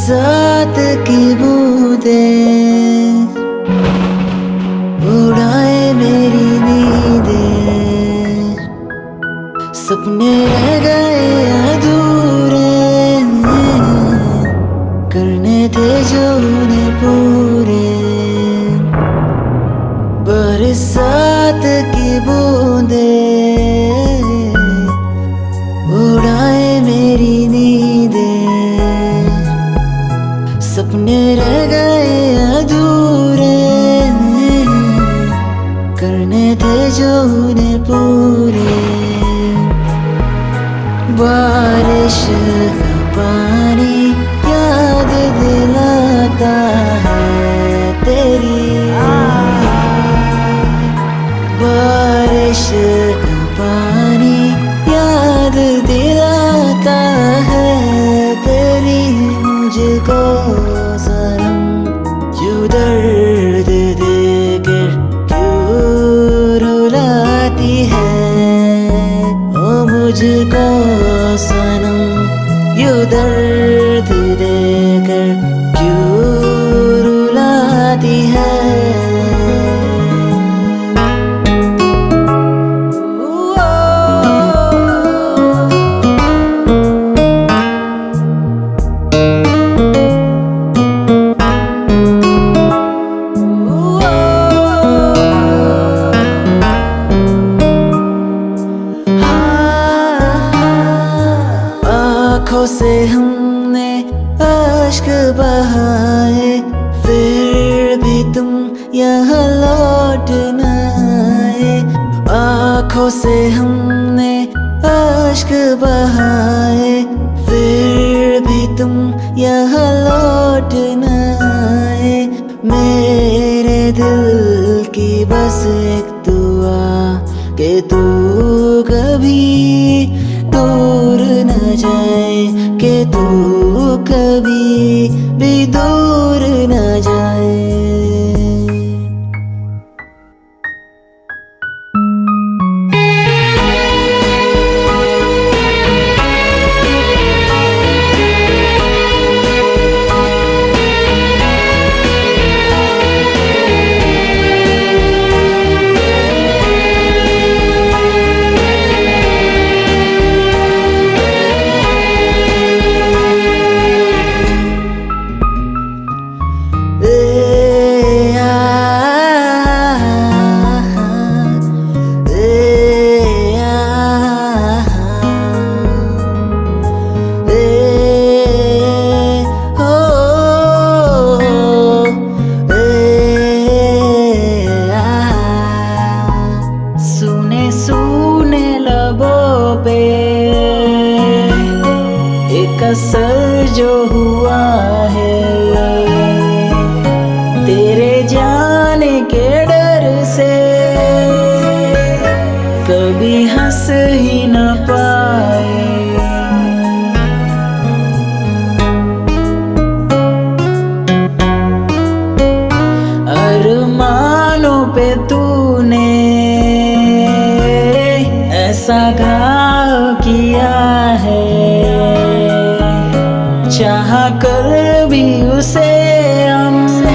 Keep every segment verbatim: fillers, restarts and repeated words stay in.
बरसात की बूंदें उड़ाए मेरी नींदें, सपने रह गए अधूरे, करने थे जो उन्हें पूरे। बरसात की बूंदें उड़ाए मेरी नींदें, सपने रह गए अधूरे, करने थे जो उन्हें पूरे। बारिश का पानी याद दिलाता है तेरी, बारिश का पानी याद दिलाता है तेरी मुझको सनम। यूं दर्द देकर क्यों रुलाती है ओ मुझको सनम, यूं दर्द देकर क्यों रुलाती है। आँखों से हमने अश्क बहाए, फिर भी तुम यहाँ लौट न आए। आँखों से हमने अश्क बहाए, फिर भी तुम यहाँ लौट न आए। मेरे दिल की बस एक दुआ कि तू कभी दूर न जाए, कि तू कभी भी दूर न जाए। एक असर जो हुआ है तेरे जाने के डर से, कभी हंस ही न पाए। अरमानों पे तूने ऐसा घाव किया है, चाह कर भी उसे हम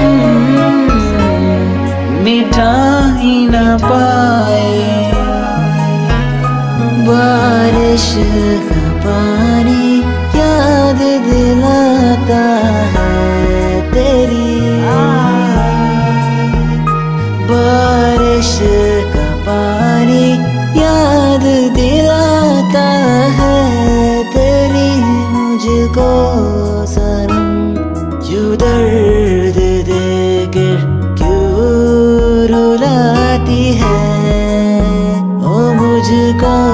मिटा ही न पाए। बारिश का पानी याद दिलाता है तेरी, बारिश का पानी याद दिलाता है तेरी मुझको सनम। यूं दर्द देकर क्यों रुलाती है ओ मुझको